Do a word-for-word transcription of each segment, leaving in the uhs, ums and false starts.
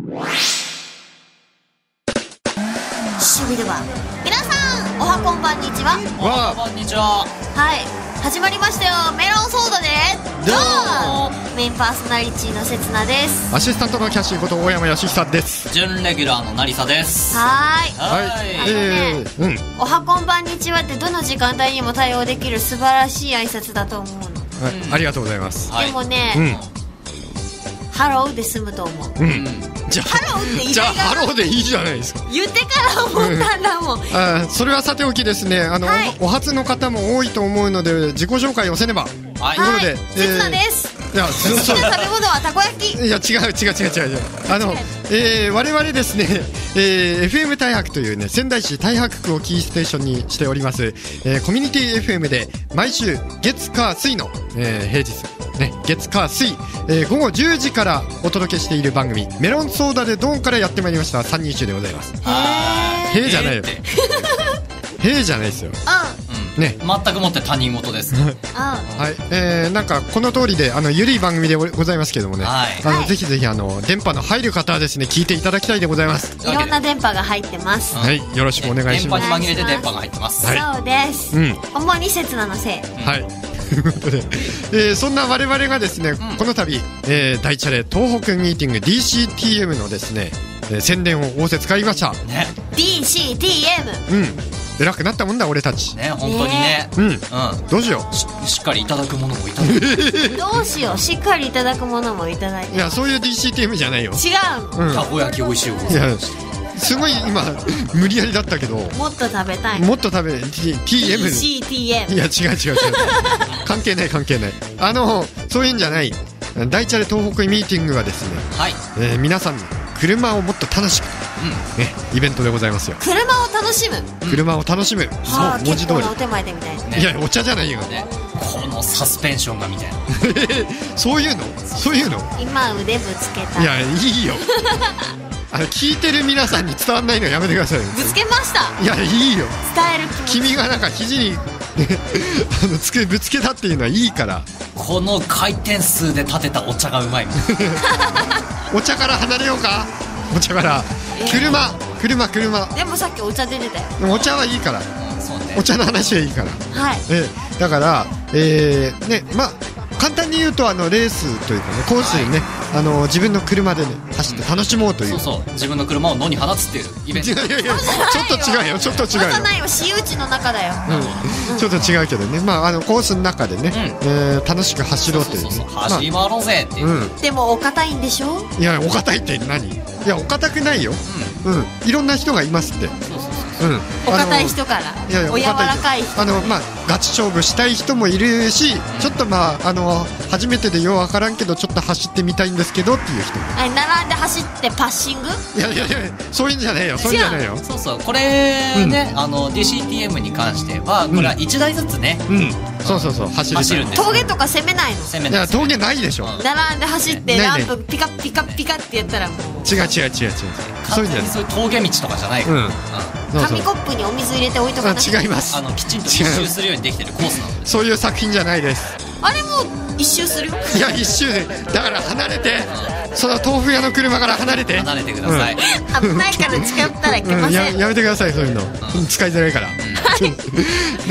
それでは皆さんおはこんばんにちは。 おはこんにちは。 はい、始まりましたよ。メロンソーダでドーン。メインパーソナリティのせつなです。 アシスタントのキャッシーこと大山義久です。 準レギュラーの成田です。 はーい。 はい。 あのね、 えー、うん。 おはこんばんにちはってどの時間帯にも対応できる素晴らしい挨拶だと思うの。 はい、ありがとうございます。 はい、 でもね、 うん。 ハローで済むと思う。 うん。じゃあハローって言いじゃあながらハローでいいじゃないですか。 言ってから思ったんだもん。 あ、それはさておきですね。あの、はい、お, お初の方も多いと思うので自己紹介をせねば。 はい。 ということで、 せつなです。 いや、 好きな食べ物はたこ焼き。 いや違う違う違う違う違う。あの、えー、我々ですね、えー、エフエム 大白というね仙台市太白区をキーステーションにしております、えー、コミュニティ エフエム で毎週月火水の、えー、平日ね月火水、えー、午後じゅうじからお届けしている番組メロンソーダでドンからやってまいりました三人衆でございます。へーじゃないよ。へーじゃないですよ。 うん。 ね、 全くもって他人事です。 はい、えー、なんかこの通りであのゆるい番組でございますけどもね、はい、あの、はい、ぜひぜひあの電波の入る方はですね聞いていただきたいでございます。 いろんな電波が入ってます。 はい、よろしくお願いします。 電波に紛れて電波が入ってます。 はい、そうです。うん、主に刹那のせい。 はい。ということで、えー、そんな我々がですね、うん、この度、えー、大チャレ東北ミーティング ディーシーティーエム のですね、えー、宣伝を仰せ使いました。 ね。 ディーシーティーエム。 うん。偉くなったもんだ俺たちね、本当にね。 うん、うん、どうしよう し, しっかりいただくものもいただくどうしよう、しっかりいただくものもいただいて。 いや、そういう ディーシーティーエム じゃないよ。 違う、 うん、 たこ焼き美味しいございました。すごい今無理やりだったけどもっと食べたい。 もっと食べ ティーエムディーシーティーエム。 いや違う違う違う関係ない関係ない。あのそういうんじゃない。大チャレ東北ミーティングはですね、はい、えー、皆さんに車をもっと楽しく、うんね、イベントでございますよ。 車を楽しむ、 車を楽しむ、うん、そう文字通り。 お手前でみたいな、 ね、いやお茶じゃないよ、 ね、このサスペンションがみたいなそういうのそういうの今腕ぶつけた。 いやいいよあの聞いてる皆さんに伝わんないのやめてください。 ぶつけました。 いやいいよ、 伝える気持ち。 君がなんか肘にあのつけぶつけたっていうのはいいから。 この回転数で立てたお茶がうまいお茶から離れようか。お茶から、えー、車車車。 でもさっきお茶出てたよ。 お茶はいいから、 うん、そうね、 お茶の話はいいから。 はい、 えー、だからえー、ねまあ簡単に言うとあのレースというかねコースにね、はい、あの自分の車でね走って楽しもうという、うん、 そうそう自分の車を野に放つっていうイベント。 いやいやいやちょっと違うよちょっと違うよ。 まだないよ、私有地の中だよ、 うんうん、ちょっと違うけどね、まああのコースの中でね、うん、えー、楽しく走ろうという、ね、 そうそうそうそう、走り回ろうぜっていう、まあ、 うん、でもお堅いんでしょ。 いやお堅いって何。いやお堅くないよ、うん、うん、いろんな人がいますって。そうそううん、お堅い人からいやいやお柔らかい人、 あの、まあ、ガチ勝負したい人もいるし、ちょっとまああの初めてでよう分からんけどちょっと走ってみたいんですけどっていう人。 あ、並んで走ってパッシング。 いやいやいやそういうんじゃないよ、そういうんじゃないよ。 そうそうこれね、うん、あの ディーシーティーエム に関してはこれはいちだいずつね、 うんうん、そうそうそう走る走るんです。 峠とか攻めないの。 攻めない。 いや峠ないでしょ、 うん、並んで走ってランプピカピカピカってやったらもう違う違う違う違うそういうんじゃない。そういう峠道とかじゃないから、うんうん、 紙コップにお水入れて置いとかな違います。 あのきちんと一周するようにできてるコースなの。 そういう作品じゃないです。 あれも一周するよ。 いや一周でだから離れて、うん、その豆腐屋の車から離れて離れてください、 うん、危ないから近寄ったらいけません、 うん、や, やめてくださいそういうの、うん、使いづらいから、うん、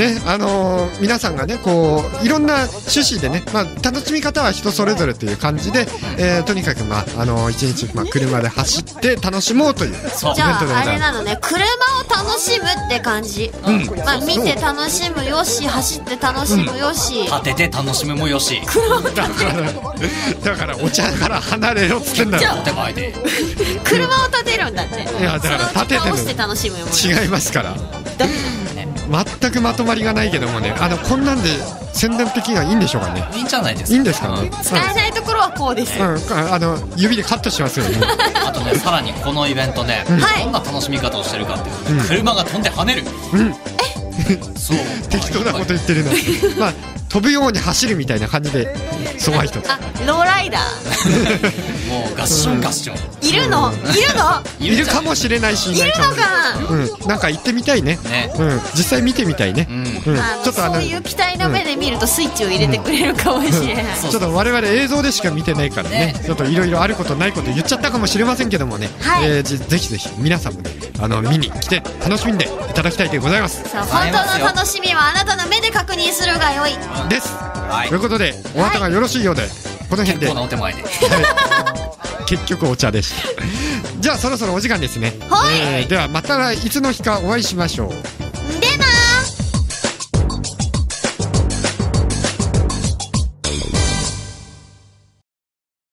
ねあのー、皆さんがねこういろんな趣旨でね、まあ、楽しみ方は人それぞれという感じで、えー、とにかく、まああのー、一日、まあ、車で走って楽しもうというイベントでございます。 じゃああれなのね、車を楽しむって感じ、うん、まあ、見て楽しむよし走って楽しむよし、うん、 立てて楽しむもよしだからだからお茶から離れろっつってんだよ。 お手前で車を立てるんだって。 いやだから立ててる。 その時間をして楽しむよ。 違いますから全くまとまりがないけどもね、あのこんなんで宣伝的にはいいんでしょうかね。 いいんじゃないですか。 いいんですかね。 使えないところはこうですよ、 うんうん、あの指でカットしますよねあとねさらにこのイベントね、うん、どんな楽しみ方をしてるかっていうと、うん、車が飛んで跳ねる、うん、えそう適当なこと言ってるなまあ飛ぶように走るみたいな感じで、すごい人。 あ、ローライダーもうガッションガッションいるのいるのいるかもしれないしいるのかうん、なんか行ってみたいね、 ね、 うん、実際見てみたいね、うん、 ちょっとあのそういう期待の目で見るとスイッチを入れてくれるかもしれない、 ちょっと我々映像でしか見てないからね、ちょっといろいろあることないこと言っちゃったかもしれませんけどもね、 はい、 えー、ぜひぜひ皆さんもね、あの見に来て楽しんでいただきたいでございます。 そう、本当の楽しみはあなたの目で確認するがよいです、はい、ということでお後がよろしいようで、はい、この辺で結構なお手前で、 はい、結局お茶でしたじゃあそろそろお時間ですね、 はい、 えー、ではまたいつの日かお会いしましょう。